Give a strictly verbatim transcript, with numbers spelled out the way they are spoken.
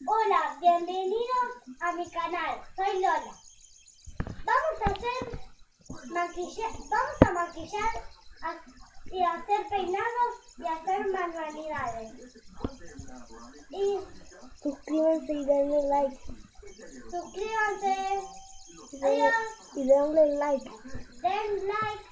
Hola, bienvenidos a mi canal, soy Lola. Vamos a hacer maquillar, vamos a maquillar a, y a hacer peinados y a hacer manualidades. Y Suscríbanse y denle like. suscríbanse. Y Adiós. denle, y denle like. Den like.